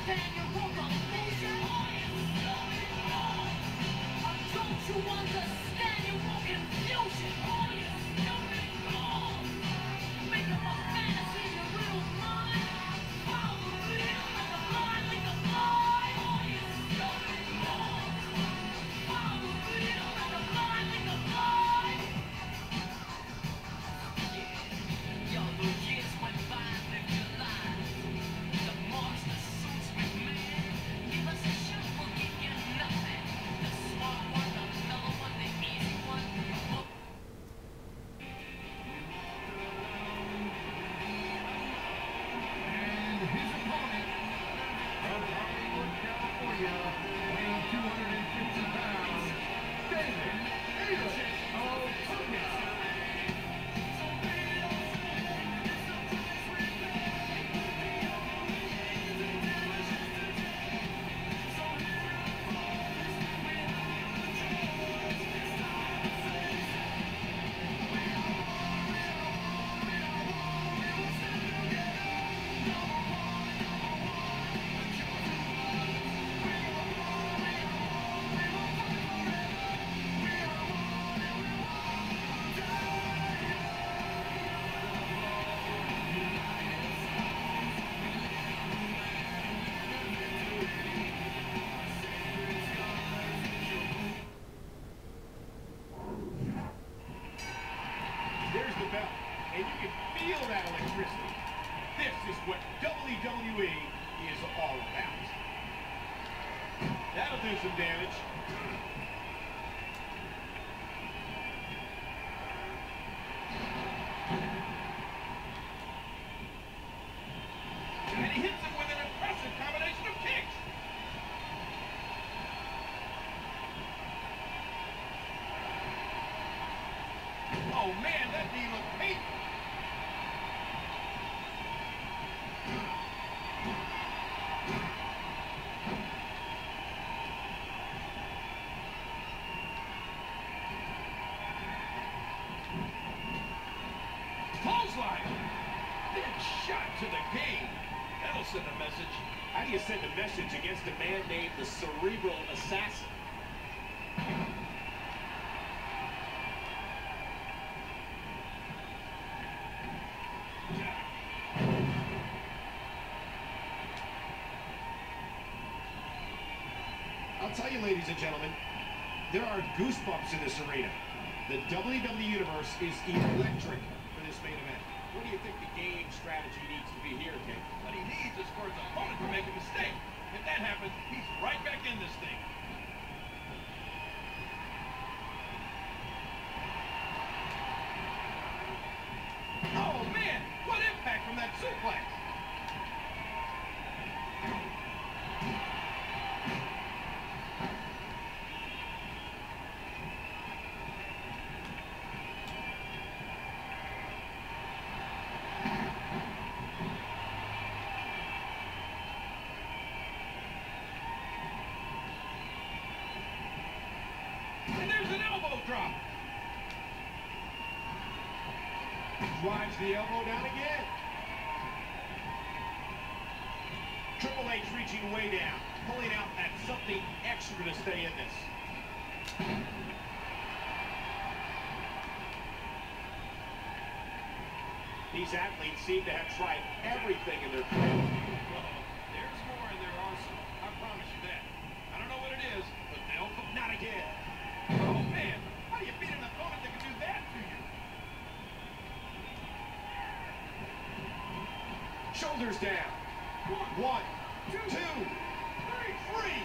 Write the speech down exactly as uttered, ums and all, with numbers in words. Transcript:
and you can feel that electricity. This is what W W E is all about. That'll do some damage. And he hits him with an impressive combination of kicks. Oh man, that knee looked painful. Clothesline. Big shot to the game. That'll send a message. How do you send a message against a man named the Cerebral Assassin? I'll tell you, ladies and gentlemen, there are goosebumps in this arena. The W W E Universe is electric for this main event. What do you think the game strategy needs to be here, King? What he needs is for his opponent to make a mistake. If that happens, he's right back in this thing. Oh, man! What impact from that suplex! And there's an elbow drop. Drives the elbow down again. Triple H reaching way down, pulling out that something extra to stay in this. These athletes seem to have tried everything in their career. Uh-oh. There's more in their arsenal. I promise you that. I don't know what it is, but they'll come. Not again. Oh, man. How do you beat an opponent that can do that to you? Shoulders down. One, two, three, three.